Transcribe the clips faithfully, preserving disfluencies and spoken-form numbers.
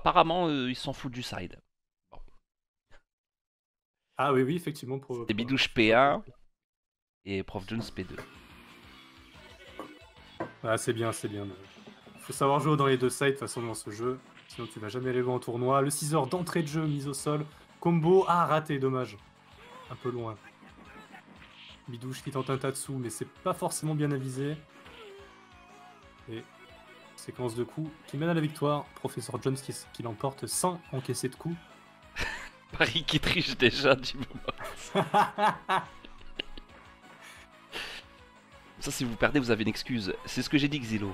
apparemment, euh, ils s'en foutent du side. Bon. Ah oui, oui, effectivement. Pour, C'était pour- Bidouche P un et Prof Jones P deux. Ah, c'est bien, c'est bien. Il faut savoir jouer dans les deux sides, de toute façon, dans ce jeu. Sinon, tu vas jamais aller loin en tournoi. Le six heures d'entrée de jeu, mise au sol. Combo, ah, raté, dommage. Un peu loin. Bidouche qui tente un Tatsu, mais c'est pas forcément bien avisé. Et séquence de coups qui mène à la victoire. Professeur Jones qui, qui l'emporte sans encaisser de coups. Paris qui triche déjà du moment. Ça, si vous perdez, vous avez une excuse. C'est ce que j'ai dit, Xilo.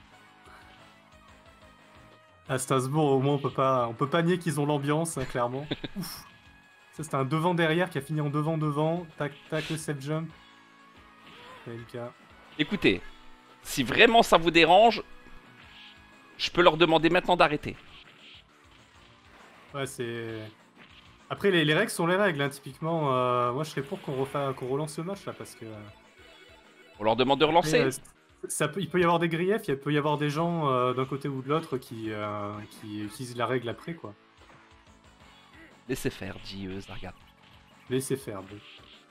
À Strasbourg, au moins, on peut pas, on peut pas nier qu'ils ont l'ambiance, hein, clairement. Ouf. Ça, c'était un devant-derrière qui a fini en devant-devant. Tac, tac, le set jump. K M K. Écoutez, si vraiment ça vous dérange, je peux leur demander maintenant d'arrêter. Ouais, c'est... Après, les, les règles sont les règles, hein. Typiquement, euh, moi, je serais pour qu'on refa... qu'on relance le match, là, parce que... On leur demande de relancer. Après, euh, ça peut... il peut y avoir des griefs, il peut y avoir des gens euh, d'un côté ou de l'autre qui, euh, qui utilisent la règle après, quoi. Laissez faire, dit euh, Zargat. Laissez faire, bon.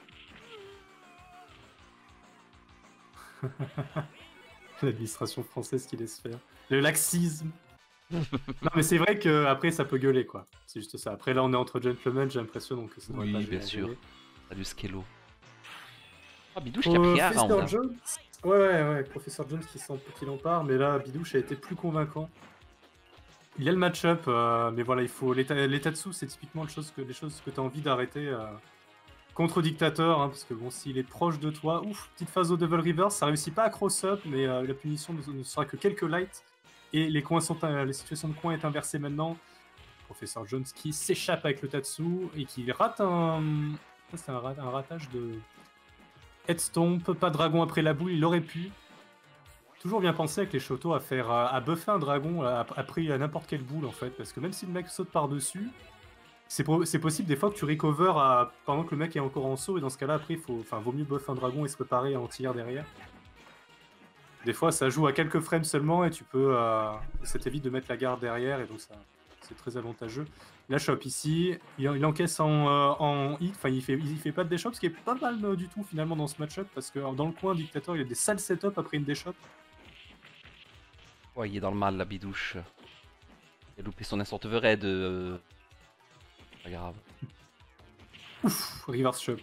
L'administration française qui laisse faire. Le laxisme. Non, mais c'est vrai que après ça peut gueuler, quoi. C'est juste ça. Après, là, on est entre gentlemen, j'ai l'impression, donc ça devrait Oui, pas bien gêner à sûr. gueuler. Salut Skello. Ah, Bidouche qui a pris un round. Professeur hein. Jones. Ouais, ouais, ouais. Professeur Jones qui s'en qu'il en part, mais là, Bidouche a été plus convaincant. Il y a le match-up, euh, mais voilà, il faut. Les, ta- les Tatsu, c'est typiquement les choses que, les choses que tu as envie d'arrêter euh, contre Dictateur, hein, parce que bon, s'il est proche de toi, ouf, petite phase au Devil Reverse, ça réussit pas à cross-up, mais euh, la punition ne, ne sera que quelques lights, et les, coins sont, euh, les situations de coin est inversée maintenant. Professeur Jones qui s'échappe avec le Tatsu, et qui rate un... C'est un, rat- un ratage de... Headstomp, pas de dragon après la boule, il aurait pu. Toujours bien pensé avec les Shoto à faire à buffer un dragon après n'importe quelle boule en fait, parce que même si le mec saute par-dessus, c'est po possible des fois que tu recover à... pendant que le mec est encore en saut, et dans ce cas-là, après, il faut... enfin, vaut mieux buffer un dragon et se préparer à en tirer derrière. Des fois, ça joue à quelques frames seulement, et tu peux... Euh... ça t'évite de mettre la garde derrière, et donc ça c'est très avantageux. La shop ici, il, il encaisse en, euh, en hit, enfin il fait, il fait pas de déshop, ce qui est pas mal euh, du tout finalement dans ce match-up, parce que dans le coin, Dictator, il y a des sales setups après une déshop. Ouais, il est dans le mal, la Bidouche. Il a loupé son instant overhead. Euh... Pas grave. Ouf, reverse shop.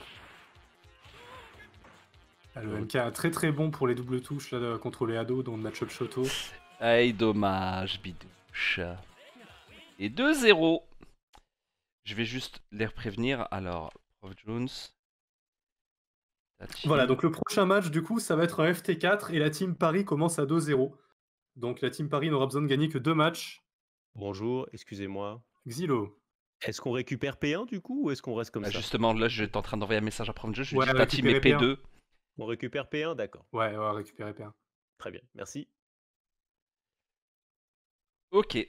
Ah, le M K est très très bon pour les doubles touches là, contre les ados, dont le match-up Shoto. Aïe, dommage, Bidouche. Et deux zéro. Je vais juste les prévenir. Alors, Prof Jones. Tachi. Voilà, donc le prochain match, du coup, ça va être un F T quatre, et la team Paris commence à deux zéro. Donc la team Paris n'aura besoin de gagner que deux matchs. Bonjour, excusez-moi. Xilo. Est-ce qu'on récupère P un du coup, ou est-ce qu'on reste comme Bah ça? justement, là, je suis en train d'envoyer un message à Prof Jones. Je lui Ouais, dis ta team est récupérer P P un. deux. On récupère P un, d'accord. Ouais, on va récupérer P un. Très bien, merci. Ok.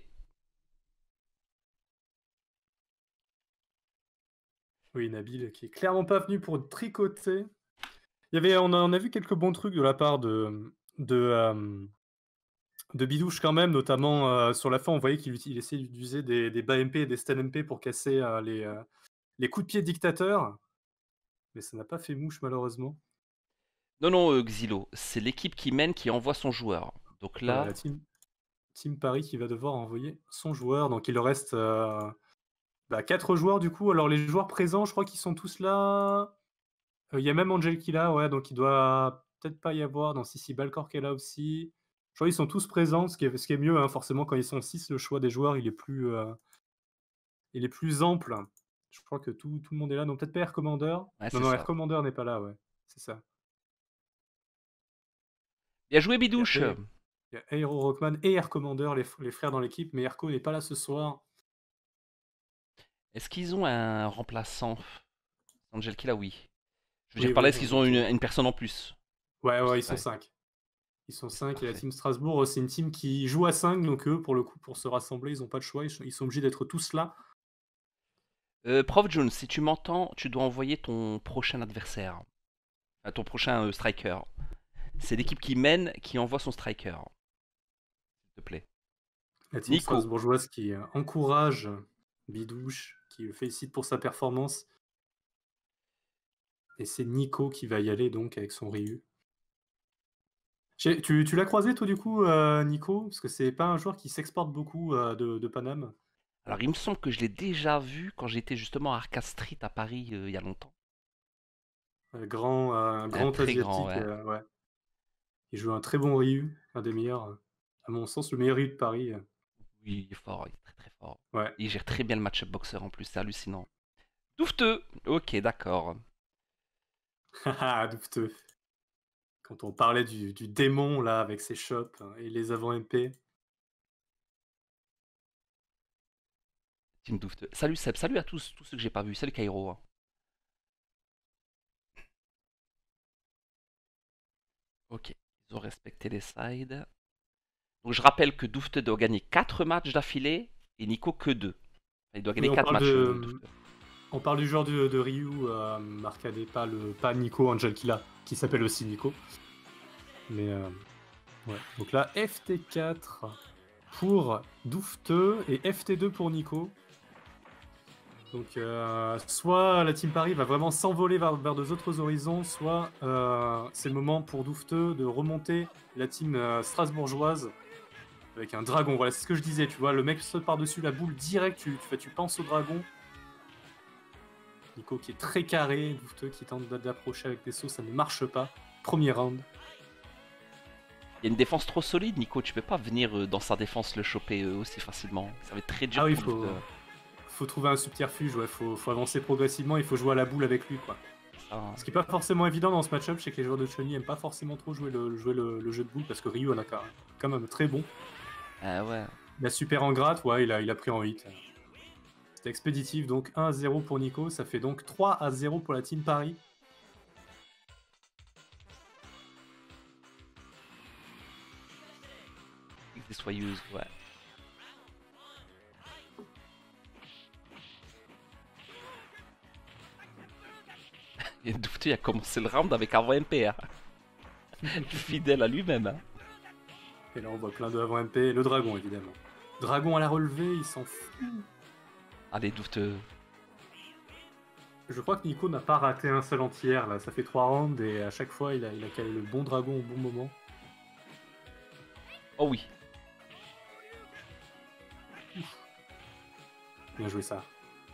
Oui, Nabil, qui est clairement pas venu pour tricoter. Il y avait, on a, on a vu quelques bons trucs de la part de, de, euh, de Bidouche quand même, notamment euh, sur la fin, on voyait qu'il il essayait d'utiliser des, des bas M P et des stun M P pour casser euh, les, euh, les coups de pied dictateurs. Mais ça n'a pas fait mouche, malheureusement. Non, non, euh, Xilo. C'est l'équipe qui mène qui envoie son joueur. Donc là... Voilà, la team, team Paris qui va devoir envoyer son joueur. Donc il leur reste euh, bah, quatre joueurs du coup. Alors les joueurs présents, je crois qu'ils sont tous là. Il euh, y a même Angel qui est là, ouais, donc il doit peut-être pas y avoir. Dans Sissi Balcor qui est là aussi. Je crois qu'ils sont tous présents, ce qui est, ce qui est mieux, hein, forcément quand ils sont six, le choix des joueurs il est plus, euh, il est plus ample. Je crois que tout, tout le monde est là. Non, peut-être pas Air Commander. Ouais, non, c'est non, ça. Air Commander n'est pas là, ouais. C'est ça. Bien joué, Bidouche. Il y a, il y a Aero Rockman et Air Commander, les, les frères dans l'équipe, mais Airco n'est pas là ce soir. Est-ce qu'ils ont un remplaçant? Angel Killa, oui. Je veux Oui, dire par là, oui, est-ce qu'ils ont une, Angel Killa. une personne en plus? Ouais, ouais, ils sont Ouais. cinq. Ils sont cinq, et Parfait. la team Strasbourg, c'est une team qui joue à cinq, donc eux, pour le coup, pour se rassembler, ils n'ont pas de choix, ils sont, ils sont obligés d'être tous là. Euh, Prof Jones, si tu m'entends, tu dois envoyer ton prochain adversaire. Enfin, ton prochain euh, striker. C'est l'équipe qui mène qui envoie son striker. S'il te plaît. La team Nico. strasbourgeoise qui euh, encourage Bidouche, qui le félicite pour sa performance. Et c'est Nico qui va y aller donc avec son Ryu. J'ai- Tu, tu l'as croisé toi du coup, euh, Nico? Parce que c'est pas un joueur qui s'exporte beaucoup euh, de, de Paname. Alors, il me semble que je l'ai déjà vu quand j'étais justement à Arcade Street à Paris euh, il y a longtemps. Un grand, euh, un Un grand très grand, asiatique. ouais. euh, ouais. Il joue un très bon Ryu, un des meilleurs, euh, à mon sens, le meilleur Ryu de Paris. euh. Oui, il est fort, il est très très fort. Ouais. Il gère très bien le match-up boxer en plus, c'est hallucinant. Doufteux. Ok, d'accord. Haha, douteux. Quand on parlait du, du démon là avec ses chops hein, et les avant M P. Team Doufteux. Salut Seb, salut à tous, tous ceux que j'ai pas vus. Salut Cairo. hein. Ok, ils ont respecté les sides. Donc je rappelle que Doufteux doit gagner quatre matchs d'affilée et Nico que deux. Il doit gagner Oui, on quatre parle matchs, euh, de, Doufteux. on parle du joueur de, de Ryu, euh, Marcadet, pas, le, pas Nico Angel Killa, qui s'appelle aussi Nico. Mais euh, ouais. Donc là, F T quatre pour Doufteux et F T deux pour Nico. Donc euh, soit la Team Paris va vraiment s'envoler vers, vers deux autres horizons, soit euh, c'est le moment pour Doufteux de remonter la team euh, strasbourgeoise avec un dragon. Voilà, c'est ce que je disais, tu vois, le mec saute par-dessus la boule direct, tu, tu, tu penses au dragon. Nico qui est très carré, Doufteux qui tente d'approcher avec des sauts, ça ne marche pas. Premier round. Il y a une défense trop solide, Nico. Tu peux pas venir euh, dans sa défense le choper euh, aussi facilement. Ça va être très dur Ah oui, pour faut, Doufteux. faut trouver un subterfuge, ouais, faut, faut avancer progressivement, il faut jouer à la boule avec lui, quoi. Ah, Ce qui n'est pas forcément évident dans ce match-up, c'est que les joueurs de Chun-Li n'aiment pas forcément trop jouer, le, jouer le, le jeu de boule parce que Ryu en a quand même très bon. ah ouais. Il a super en gratte, ouais, il a, il a pris en huit. C'était expéditif, donc un à zéro pour Nico, ça fait donc trois à zéro pour la Team Paris. Des soyeuses, ouais. Et Doufteux a commencé le round avec avant M P. Hein. Fidèle à lui-même. Hein. Et là on voit plein de avant M P, le dragon évidemment. Dragon à la relevée, il s'en fout. Allez, Doufteux. Je crois que Nico n'a pas raté un seul entière, là, ça fait trois rounds et à chaque fois il a, il a calé le bon dragon au bon moment. Oh oui. Bien joué ça.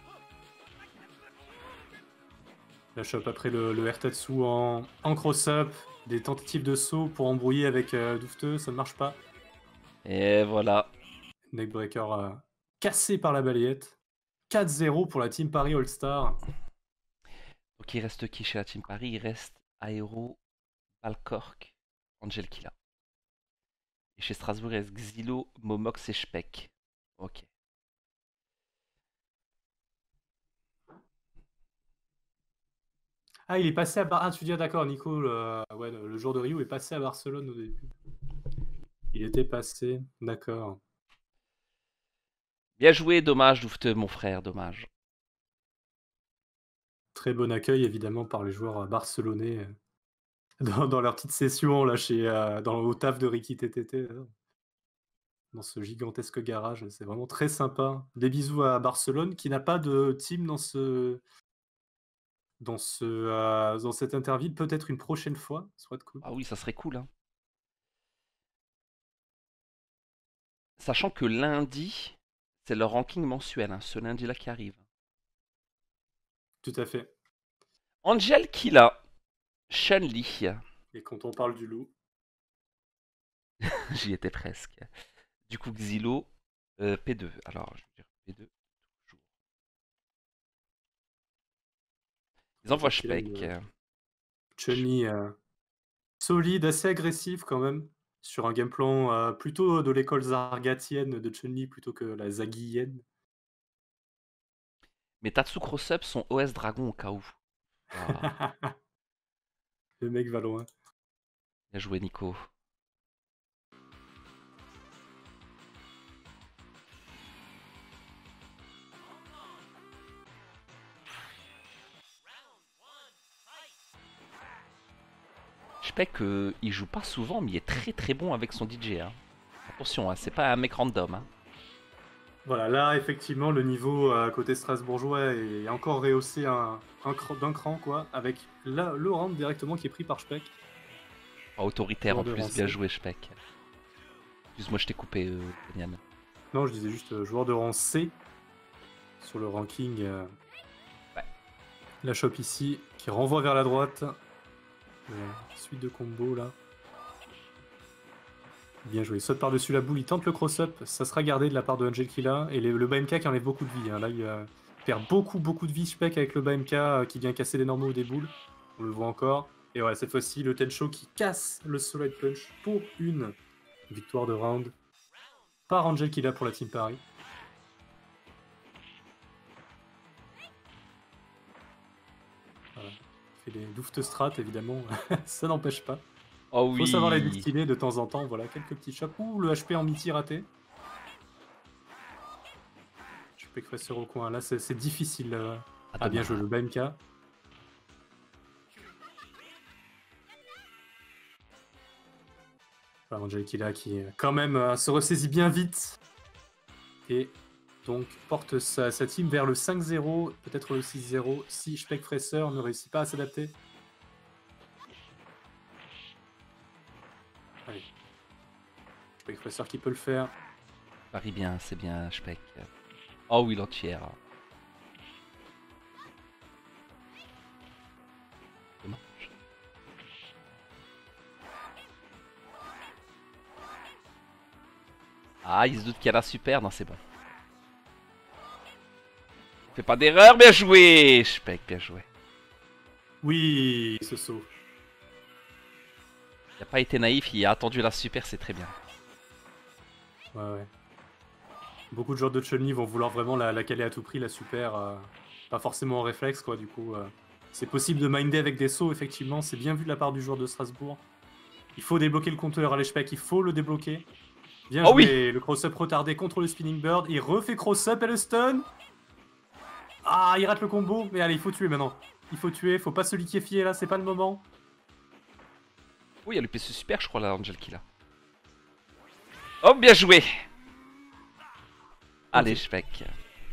La chope après le, le R-Tatsu en, en cross-up, des tentatives de saut pour embrouiller avec euh, Doufteux, ça ne marche pas. Et voilà. Neckbreaker euh, cassé par la balayette. quatre zéro pour la Team Paris All-Star. Donc il reste qui chez la Team Paris? Il reste Aero, Balkork, Angel Killa. Et chez Strasbourg, il reste Xilo, Momox et Speck. Ok. Ah, il est passé à Bar... Ah, tu dis, ah, d'accord, Nico, le... Ouais, le, le joueur de Rio est passé à Barcelone au début. Il était passé, d'accord. Bien joué, dommage, Doufteux, mon frère, dommage. Très bon accueil, évidemment, par les joueurs barcelonais euh, dans, dans leur petite session, là, chez, euh, dans, au taf de Ricky T T T, là, dans ce gigantesque garage. C'est vraiment très sympa. Des bisous à Barcelone, qui n'a pas de team dans ce... Dans, ce, euh, dans cette interview, peut-être une prochaine fois, ça serait cool. Ah oui, ça serait cool. Hein. Sachant que lundi, c'est leur ranking mensuel, hein, ce lundi-là qui arrive. Tout à fait. Angel Killa, Chun-Li. Et quand on parle du loup, J'y étais presque. Du coup, Xilo, euh, P deux. Alors, je veux dire P deux. Toujours. Ils envoient qu'il a Speck. une Chun-Li euh, solide, assez agressif quand même, sur un game plan euh, plutôt de l'école zargatienne de Chun-Li plutôt que la zaguienne. Mais Tatsu Cross-Up sont O S Dragon au cas où. Ah, Le mec va loin. bien joué, Nico. Speck, euh, il joue pas souvent, mais il est très très bon avec son D J. Hein. Attention, hein, c'est pas un mec random. Hein. Voilà, là, effectivement, le niveau euh, côté strasbourgeois est encore rehaussé un, un cran- d'un cran, quoi, avec là, le round directement qui est pris par Speck. Pas autoritaire en Joueur de plus, rang bien C. joué, Speck. Excuse-moi, je t'ai coupé, euh, Daniel. Non, je disais juste euh, joueur de rang C sur le ranking. euh, Ouais. La chope ici, qui renvoie vers la droite. Euh, suite de combos là. Bien joué. Saute par-dessus la boule, il tente le cross-up. Ça sera gardé de la part de Angel Killa. Et les- le B M K qui enlève beaucoup de vie. hein. Là, il euh, perd beaucoup, beaucoup de vie, Speck, avec le B M K euh, qui vient casser les normaux des boules. On le voit encore. Et voilà, cette fois-ci, le Tencho qui casse le solid punch pour une victoire de round par Angel Killa pour la Team Paris. Voilà. Il fait des douftes strats, évidemment. Ça n'empêche pas. Oh Faut oui. savoir les distiller de temps en temps. Voilà, quelques petits chops. Ouh, le H P en miti raté. Je peux que sur au coin. Là, c'est c'est difficile. là. Ah, Ah, bien dommage. joué, le B M K. Voilà, Angel Killa qui, euh, quand même, euh, se ressaisit bien vite. Et donc, porte sa, sa team vers le cinq zéro, peut-être le six zéro, si Speck Fraser ne réussit pas à s'adapter. Allez. Speck Fraser qui peut le faire. Parie bien, c'est bien, Speck. Oh oui, l'entière. Dommage. Ah, il se doute qu'il y a la super, non, c'est bon. Fais pas d'erreur, bien joué, Speck, bien joué. Oui, ce saut. Il n'a pas été naïf, il a attendu la super, c'est très bien. Ouais, ouais. Beaucoup de joueurs de Chun-Li vont vouloir vraiment la, la caler à tout prix, la super. euh, pas forcément en réflexe, quoi, du coup. euh, c'est possible de minder avec des sauts, effectivement. C'est bien vu de la part du joueur de Strasbourg. Il faut débloquer le compteur à l'H P E C, il faut le débloquer. Bien Oh joué, oui. le cross-up retardé contre le Spinning Bird. Il refait cross-up et le stun. Ah, il rate le combo. Mais allez, il faut tuer maintenant. Il faut tuer, faut pas se liquéfier là, c'est pas le moment. Oui, il y a le P C super, je crois, là, Angel Killa. Oh, bien joué. Allez, Ok. Speck.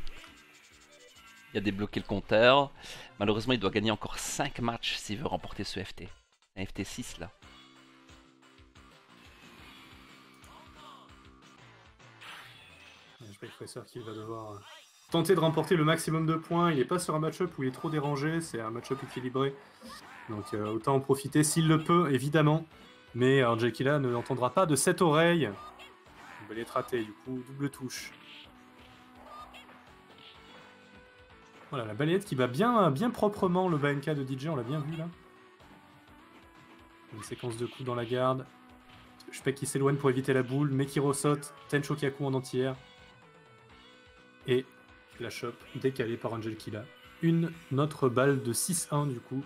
Il a débloqué le compteur. Malheureusement, il doit gagner encore cinq matchs s'il veut remporter ce F T. Un F T six, là. Je vais Fraser qui va devoir euh, tenter de remporter le maximum de points. Il n'est pas sur un match-up où il est trop dérangé, c'est un match-up équilibré. Donc euh, autant en profiter s'il le peut, évidemment. Mais Angel Killa ne l'entendra pas de cette oreille. Une balayette ratée, du coup, double touche. Voilà, la balayette qui va bien, bien proprement le B M K de D J, on l'a bien vu là. Une séquence de coups dans la garde. Speck qui s'éloigne pour éviter la boule, mais qui ressaute. Tencho Kyaku en entière. Et la chope décalée par Angel Killa. Une autre balle de six un du coup.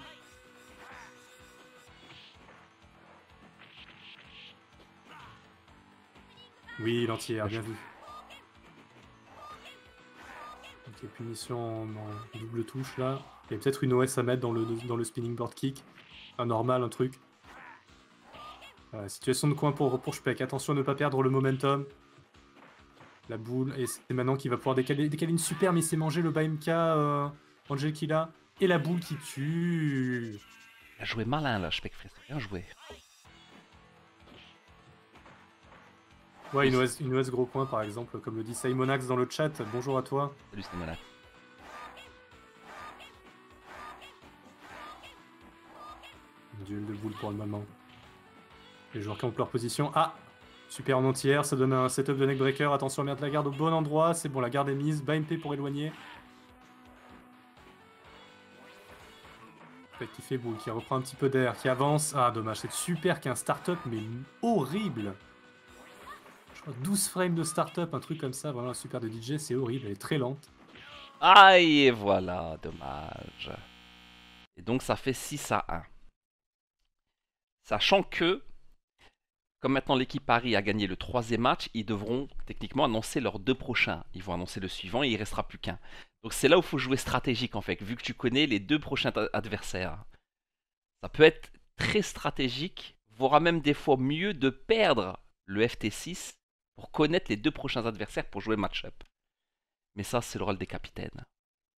Oui, l'entière, bien vu. Ok, punition en, en double touche là. Il y a peut-être une O S à mettre dans le, dans le spinning board kick. Un normal, un truc. Voilà, situation de coin pour, pour Speck. Attention à ne pas perdre le momentum. La boule, et c'est maintenant qu'il va pouvoir décaler, décaler une super, mais il s'est mangé le B M K euh, Angel Killa. Et la boule qui tue. Il a joué malin, là, Speck Fraser. Bien joué. Ouais, une O S, une O S gros point par exemple, comme le dit Simonax dans le chat. Bonjour à toi. Salut, Simonax. Duel de boule pour le moment. Les joueurs qui ont leur position. Ah, super en entière, ça donne un setup de neckbreaker. Attention à mettre la garde au bon endroit. C'est bon, la garde est mise. B M P pour éloigner. Qui fait boule, qui reprend un petit peu d'air, qui avance. Ah, dommage, c'est super qu'un start-up, mais horrible. Je crois douze frames de start-up, un truc comme ça. Vraiment, un super de D J, c'est horrible, elle est très lente. Aïe, et voilà, dommage. Et donc, ça fait six à un. Sachant que, comme maintenant l'équipe Paris a gagné le troisième match, ils devront techniquement annoncer leurs deux prochains. Ils vont annoncer le suivant et il ne restera plus qu'un. Donc c'est là où il faut jouer stratégique en fait, vu que tu connais les deux prochains adversaires. Ça peut être très stratégique, voire même des fois mieux de perdre le F T six pour connaître les deux prochains adversaires pour jouer match-up. Mais ça, c'est le rôle des capitaines.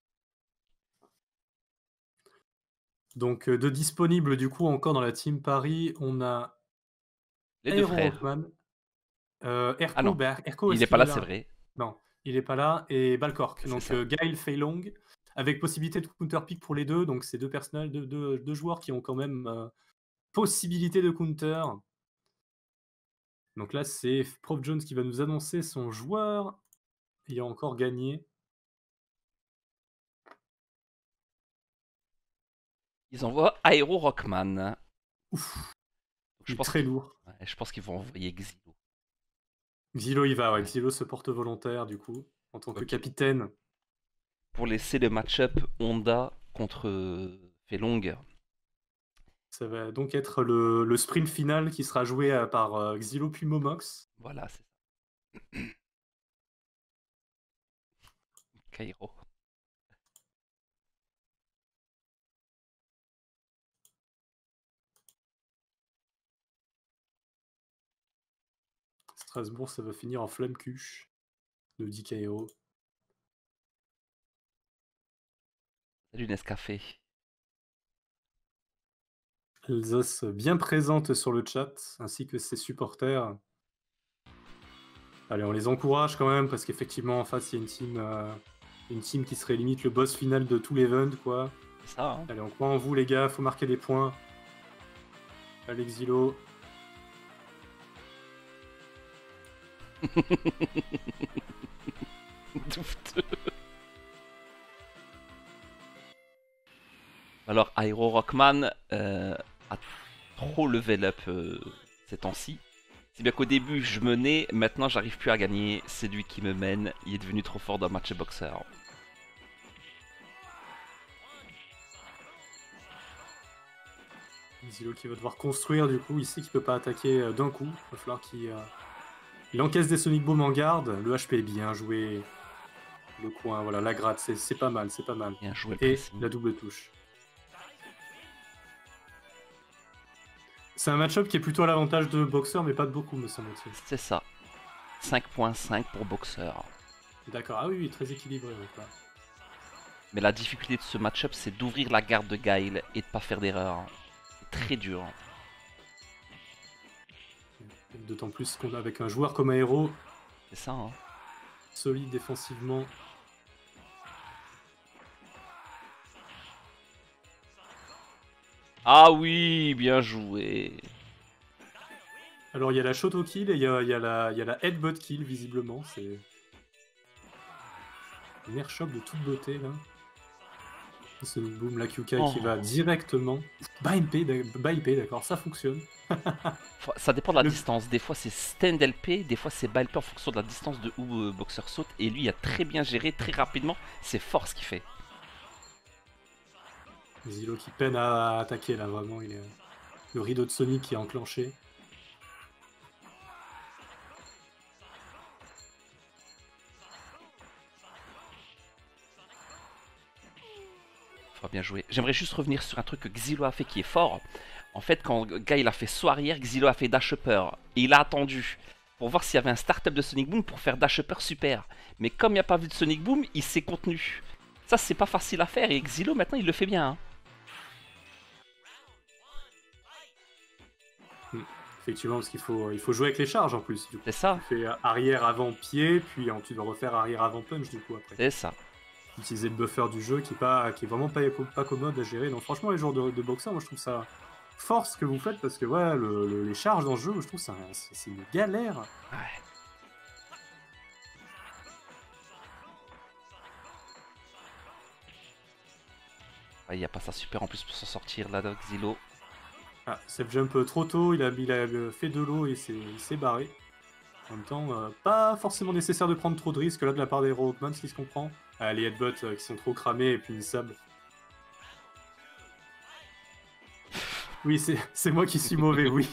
Donc, euh, de disponibles, du coup, encore dans la team Paris, on a Les deux Aero frères. Rockman, euh, Ah Erko, non, bah, Erko, il est-ce n'est pas qu'il là, est c'est là? vrai. Non, il est pas là, et Balcork. C'est Donc, ça. euh, Gaël Feilong, avec possibilité de counter pick pour les deux. Donc, c'est deux personnels, deux, deux, deux joueurs qui ont quand même euh, possibilité de counter. Donc là, c'est Prof Jones qui va nous annoncer son joueur ayant encore gagné. Ils envoient Aero Rockman. Ouf, Donc, je il est pense très qu'ils lourd. ouais, je pense qu'ils vont envoyer Xilo. Xilo, il va, ouais. Ouais. Xilo se porte volontaire, du coup, en tant que Ok. capitaine. Pour laisser le match-up Honda contre Feilong. Ça va donc être le, le sprint final qui sera joué euh, par euh, Xilo puis Momox. Voilà, c'est ça. Kairo. Strasbourg, ça va finir en flamme cuche, nous dit Kairo. Salut Nescafé. Alsace bien présente sur le chat, ainsi que ses supporters. Allez, on les encourage quand même, parce qu'effectivement, en face, il y a une team, euh, une team qui serait limite le boss final de tout l'event, quoi. C'est ça, hein. Allez, on croit en vous, les gars, faut marquer des points. Allez, Xilo. Doufteux. Alors, Aero Rockman euh, a trop level up euh, ces temps-ci. Si bien qu'au début je menais, maintenant j'arrive plus à gagner. C'est lui qui me mène. Il est devenu trop fort dans le match boxeur. Xilo qui va devoir construire, du coup, il sait qu'il peut pas attaquer euh, d'un coup. Il va falloir qu'il euh, il encaisse des Sonic Boom en garde. Le H P est bien joué. Le coin, voilà, la gratte, c'est c'est pas mal, c'est pas mal. Bien joué le Et pressing. la double touche. C'est un match-up qui est plutôt à l'avantage de boxeur, mais pas de beaucoup, me semble-t-il. C'est ça. cinq virgule cinq pour boxeur. D'accord, ah oui, oui, très équilibré. Donc, là. Mais la difficulté de ce match-up, c'est d'ouvrir la garde de Gaël et de pas faire d'erreur. C'est très dur. D'autant plus qu'on a avec un joueur comme Aero, C'est ça, hein. solide défensivement. Ah oui, bien joué. Alors il y a la Shoto kill et il y a, il y a la, il y a la headbutt kill, visiblement. C'est un airshot de toute beauté, là. Sonic Boom, la Q K Oh. qui va directement. Bas M P, d'accord, ça fonctionne. Ça dépend de la Le- distance. Des fois c'est stand L P, des fois c'est bas L P en fonction de la distance de où euh, boxeur saute. Et lui, il a très bien géré, très rapidement. C'est fort ce qu'il fait. Zilo qui peine à attaquer, là, vraiment. Il est... Le rideau de Sonic qui est enclenché. Fort bien joué. J'aimerais juste revenir sur un truc que Xilo a fait qui est fort. En fait, quand Guy il a fait saut arrière, Xilo a fait dash upper. Et il a attendu pour voir s'il y avait un start-up de Sonic Boom pour faire dash upper super. Mais comme il n'y a pas vu de Sonic Boom, il s'est contenu. Ça, c'est pas facile à faire. Et Xilo, maintenant, il le fait bien. Hein. Effectivement, parce qu'il faut, il faut jouer avec les charges en plus. Du coup. C'est ça. Tu fais arrière avant pied, puis tu dois refaire arrière avant punch du coup après. C'est ça. Utiliser le buffer du jeu qui est, pas, qui est vraiment pas, pas commode à gérer. Donc franchement, les joueurs de, de boxeur, moi je trouve ça fort ce que vous faites parce que ouais, le, le, les charges dans le jeu, je trouve ça c'est une galère. Ouais. Il n'y a pas ça super en plus pour s'en sortir là, Xilo. Ah, self jump trop tôt, il a, il a fait de l'eau et il s'est barré. En même temps, euh, pas forcément nécessaire de prendre trop de risques là de la part des Rockman, ce qui se comprend. Ah, les headbutts euh, qui sont trop cramés et punissables. Oui, c'est moi qui suis mauvais, oui.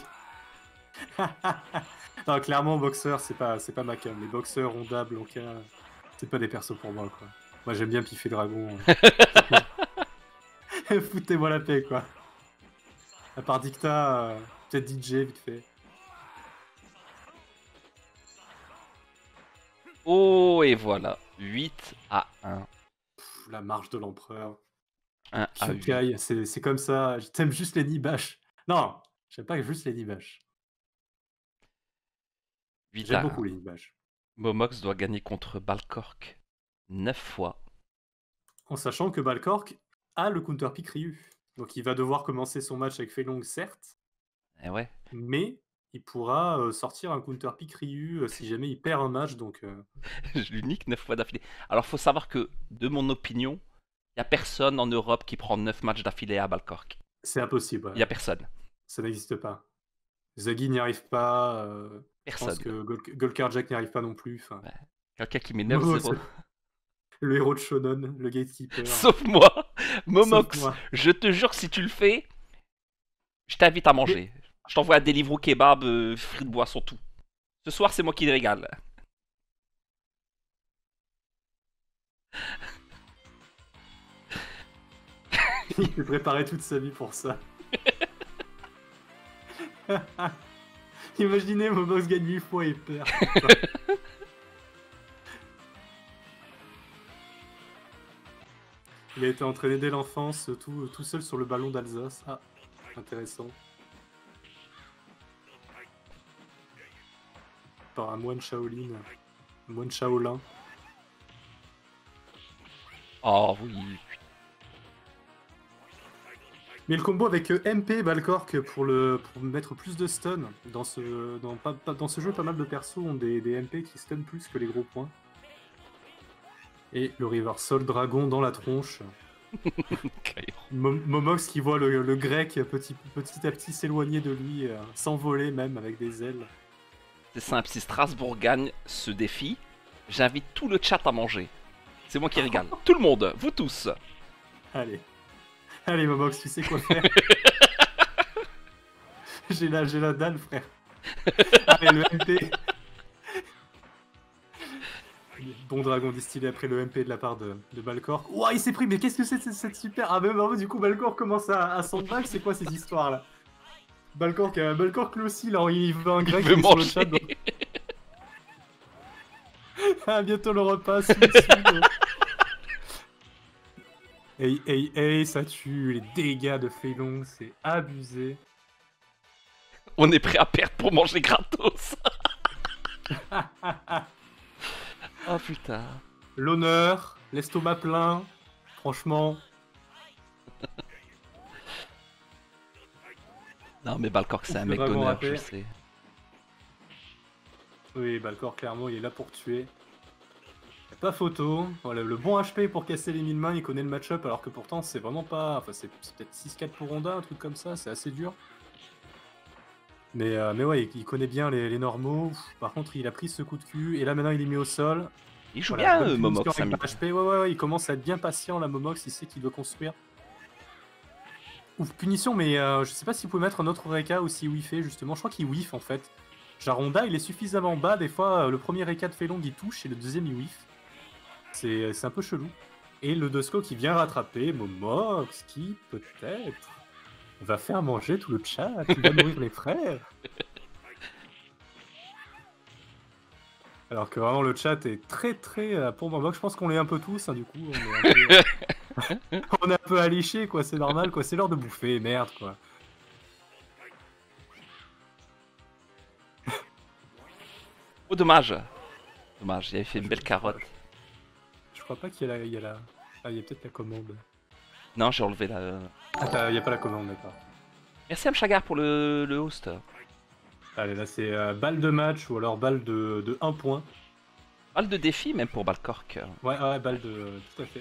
Non, clairement, boxeur, c'est pas, pas ma cam. Les boxeurs, Honda, Blanca, c'est pas des persos pour moi, quoi. Moi, j'aime bien piffer Dragon. Euh. Foutez-moi la paix, quoi. À part Dicta, euh, peut-être D J, vite fait. Oh, et voilà. huit à un. Pff, la marche de l'empereur. un à huit. Kyukai, c'est c'est comme ça. T'aimes juste les Nibash. Non, j'aime pas juste les Nibash. huit J'aime à beaucoup un. les Nibash. Momox doit gagner contre Balcork neuf fois. En sachant que Balcork a le counter pick Ryu. Donc il va devoir commencer son match avec Feilong, certes, Eh ouais. mais il pourra euh, sortir un counter pick Ryu euh, si jamais il perd un match. Donc euh, Je l'unique neuf fois d'affilée. Alors, faut savoir que, de mon opinion, il n'y a personne en Europe qui prend neuf matchs d'affilée à Balcork. c'est impossible. Il n'y a ouais. personne. Ça n'existe pas. Zaggy n'y arrive pas. euh, je pense Personne. que Gol- Golkar Jack n'y arrive pas non plus. enfin. Ouais. Quelqu'un qui met Momox, neuf zéro. le héros de Shonen, le gatekeeper. Sauf moi. Sauf Momox, moi. je te jure, si tu le fais, je t'invite à manger. Je t'envoie un Deliveroo kebab, euh, frites, boissons, tout. Ce soir, c'est moi qui les régale. Il s'est préparé toute sa vie pour ça. Imaginez Momox gagne huit fois et perd. Il a été entraîné dès l'enfance, tout, tout seul sur le ballon d'Alsace. Ah, intéressant. Par un moine Shaolin. Un moine Shaolin. Oh oui. Mais le combo avec euh, M P Balcork pour, le, pour mettre plus de stun. Dans ce, dans, pas, pas- dans ce jeu, pas mal de persos ont des, des M P qui stun plus que les gros points. Et le Reversal Dragon dans la tronche. Mo- Momox qui voit le, le grec petit, petit à petit s'éloigner de lui, euh, s'envoler même avec des ailes. C'est simple, si Strasbourg gagne ce défi, j'invite tout le chat à manger. C'est moi qui régale. Tout le monde, vous tous. Allez. Allez Momox, tu sais quoi faire. j'ai la, j'ai la dalle, frère. Allez, le M P. Bon dragon distillé après le M P de la part de, de Balcork. Ouah, il s'est pris, mais qu'est-ce que c'est cette, cette super... Ah, même avant, du coup, Balcork commence à, à s'en back. C'est quoi ces histoires-là? Balcork, euh, Balcork lui aussi, là, il veut un grec Il veut qui est sur le manger. chat. Donc... ah, bientôt le repas, sous, sous, Hey, hey, hey, ça tue, les dégâts de Feilong, c'est abusé. On est prêt à perdre pour manger gratos. Oh putain. L'honneur, l'estomac plein, franchement. Non mais Balcork c'est Ouf, un le mec dragon d'honneur, raté. je sais. Oui, Balcork, clairement, il est là pour tuer. Y'a pas photo. Voilà, le bon H P pour casser les mille mains, il connaît le match-up, alors que pourtant, c'est vraiment pas... Enfin, c'est c'est peut-être six quatre pour Honda, un truc comme ça, c'est assez dur. Mais, euh, mais ouais, il, il connaît bien les, les normaux. Par contre, il a pris ce coup de cul, et là, maintenant, il est mis au sol. Il joue Voilà, bien bonne euh, punition Momox. avec hein, le H P. Ouais, ouais, ouais, il commence à être bien patient, la Momox, il sait qu'il doit construire. Ouf, punition, mais euh, je sais pas s'il pouvait mettre un autre Reka ou s'il whiffait, justement. Je crois qu'il whiff, en fait. Jaronda, il est suffisamment bas, des fois, euh, le premier Reka de Feilong, il touche, et le deuxième, il whiff. C'est c'est un peu chelou. Et le Dosco qui vient rattraper Momox, qui, peut-être, va faire manger tout le chat, qui va nourrir les frères. Alors que vraiment le chat est très très euh, pour Momox, je pense qu'on l'est un peu tous, hein, du coup. On est un peu, euh, on est un peu alléchés, quoi, c'est normal, quoi. C'est l'heure de bouffer, merde, quoi. Oh dommage. Dommage, il avait fait une belle carotte. Je crois pas qu'il y a la... il y a la... Ah, il y a peut-être la commande. Non, j'ai enlevé la... Ah, t'as- il y a pas la commande, d'accord. Merci Amchagar pour le, le host. Allez, là c'est euh, balle de match ou alors balle de, de un point. Balle de défi même pour Balcork. Ouais, ouais, balle de... Tout à fait.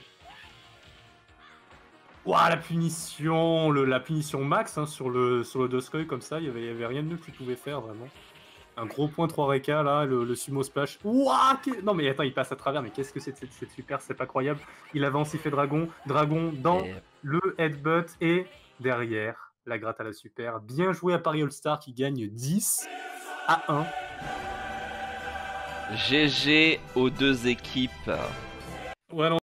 Ouah, la punition, le, la punition max hein, sur le sur le Doskoy comme ça, il y avait, il y avait rien de mieux que tu pouvais faire vraiment. Un gros point trois Reka là, le, le sumo splash. Ouah, qu'est- non mais attends, il passe à travers, mais qu'est-ce que c'est cette, cette super, c'est pas croyable. Il avance, il fait dragon, dragon dans Et... le headbutt et derrière la gratte à la super. Bien joué à Paris All-Star qui gagne dix à un. G G aux deux équipes. Ouais, non.